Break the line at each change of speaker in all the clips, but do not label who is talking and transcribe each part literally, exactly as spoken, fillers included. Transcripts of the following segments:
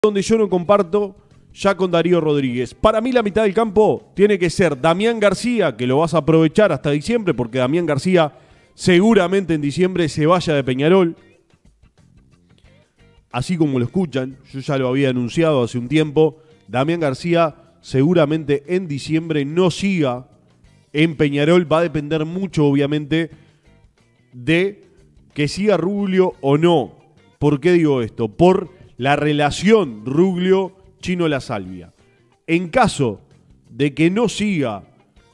donde yo no comparto ya con Darío Rodríguez. Para mí la mitad del campo tiene que ser Damián García, que lo vas a aprovechar hasta diciembre, porque Damián García seguramente en diciembre se vaya de Peñarol. Así como lo escuchan, yo ya lo había anunciado hace un tiempo, Damián García seguramente en diciembre no siga en Peñarol. Va a depender mucho, obviamente, de que siga Ruglio o no. ¿Por qué digo esto? Por la relación Ruglio-Chino La Salvia. En caso de que no siga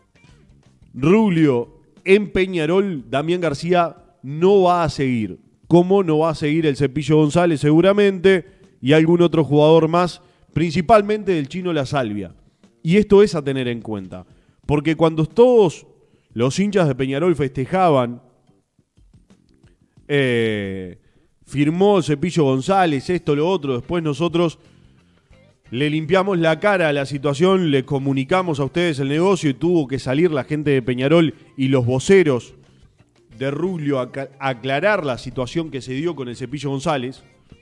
Ruglio en Peñarol, Damián García no va a seguir. ¿Cómo no va a seguir el Cepillo González seguramente? Y algún otro jugador más, principalmente del Chino La Salvia. Y esto es a tener en cuenta. Porque cuando todos los hinchas de Peñarol festejaban, eh, firmó Cepillo González, esto, lo otro, después nosotros le limpiamos la cara a la situación, le comunicamos a ustedes el negocio y tuvo que salir la gente de Peñarol y los voceros de Ruglio a aclarar la situación que se dio con el Cepillo González.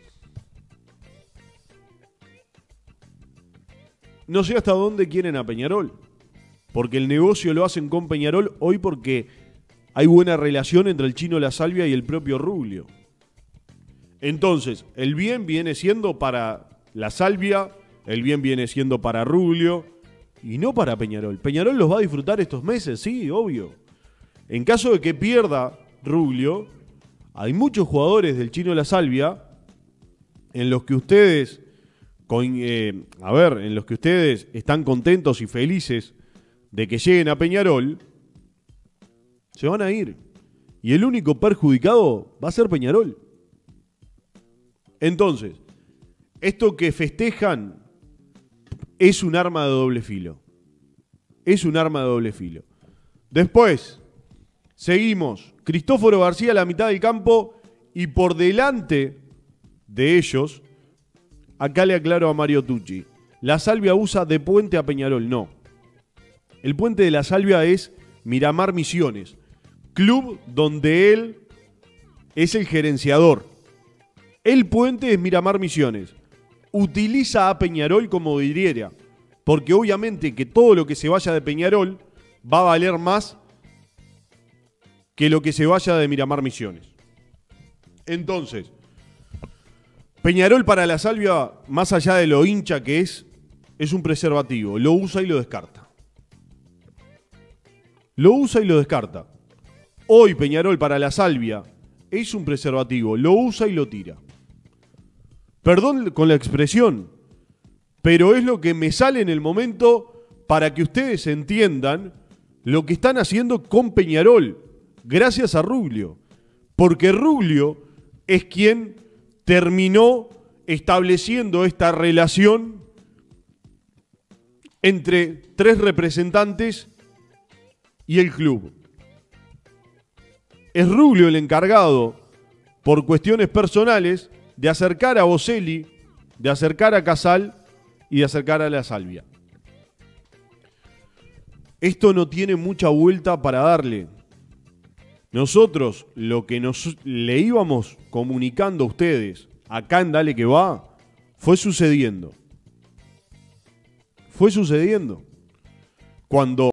No sé hasta dónde quieren a Peñarol, porque el negocio lo hacen con Peñarol hoy porque hay buena relación entre el Chino La Salvia y el propio Ruglio. Entonces, el bien viene siendo para La Salvia, el bien viene siendo para Ruglio y no para Peñarol. Peñarol los va a disfrutar estos meses, sí, obvio. En caso de que pierda Ruglio, hay muchos jugadores del Chino La Salvia en los que ustedes, con, eh, a ver, en los que ustedes están contentos y felices de que lleguen a Peñarol, se van a ir. Y el único perjudicado va a ser Peñarol. Entonces, esto que festejan es un arma de doble filo. Es un arma de doble filo. Después, seguimos. Cristóforo García a la mitad del campo y por delante de ellos, acá le aclaro a Mario Tucci, La Salvia usa de puente a Peñarol. No. El puente de La Salvia es Miramar Misiones, club donde él es el gerenciador. El puente es Miramar Misiones. Utiliza a Peñarol como vidriera, porque obviamente que todo lo que se vaya de Peñarol va a valer más que lo que se vaya de Miramar Misiones. Entonces, Peñarol para La Salvia, más allá de lo hincha que es, es un preservativo. Lo usa y lo descarta. Lo usa y lo descarta. Hoy Peñarol para La Salvia es un preservativo. Lo usa y lo tira. Perdón con la expresión, pero es lo que me sale en el momento para que ustedes entiendan lo que están haciendo con Peñarol, gracias a Ruglio. Porque Ruglio es quien terminó estableciendo esta relación entre tres representantes y el club. Es Ruglio el encargado, por cuestiones personales, de acercar a Boselli, de acercar a Casal y de acercar a La Salvia. Esto no tiene mucha vuelta para darle. Nosotros lo que nos le íbamos comunicando a ustedes acá en Dale Que Va fue sucediendo. Fue sucediendo. Cuando